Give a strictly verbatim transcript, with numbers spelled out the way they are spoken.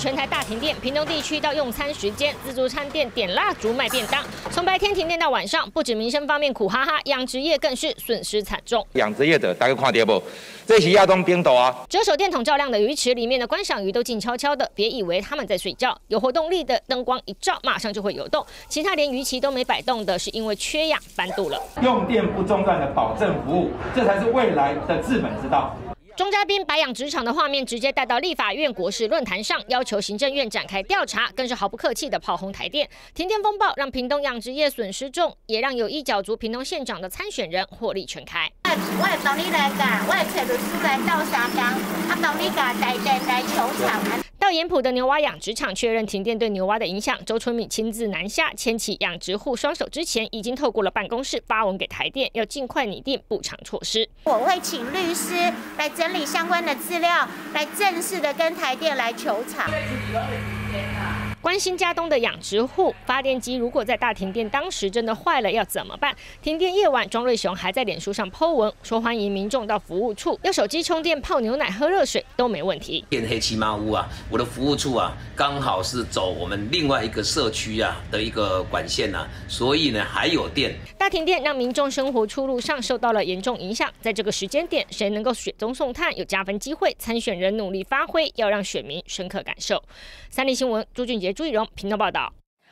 全台大停电，屏东地区到用餐时间，自助餐店点蜡烛卖便当，从白天停电到晚上，不止民生方面苦哈哈，养殖业更是损失惨重。 养殖业者大家看到不？这是亚东冰岛啊！ 折手电筒照亮的鱼池里面的观赏鱼都静悄悄的，别以为他们在睡觉，有活动力的灯光一照，马上就会游动。其他连鱼鳍都没摆动的，是因为缺氧翻肚了。 用电不中断的保证服务，这才是未来的治本之道。 钟嘉宾白养殖场的画面直接带到立法院国事论坛上，要求行政院展开调查，更是毫不客气的炮轰台电。停电风暴让屏东养殖业损失重，也让有意角逐屏东县长的参选人获利全开。 我会帮你来干，我会找律师来斗三工，啊帮你甲台电来求偿。 到盐埔的牛蛙养殖场确认停电对牛蛙的影响，周春米亲自南下牵起养殖户双手之前，已经透过了办公室发文给台电，要尽快拟定补偿措施。 我会请律师来整理相关的资料，来正式的跟台电来求偿。 关心嘉东的养殖户，发电机如果在大停电当时真的坏了，要怎么办？停电夜晚，庄瑞雄还在脸书上 po 文，说欢迎民众到服务处用手机充电、泡牛奶、喝热水都没问题。 电黑漆麻屋啊，我的服务处啊，刚好是走我们另外一个社区啊的一个管线啊，所以呢还有电。 大停电让民众生活出路上受到了严重影响，在这个时间点，谁能够雪中送炭，有加分机会，参选人努力发挥，要让选民深刻感受。三立新闻朱俊杰。朱一荣，屏东报道。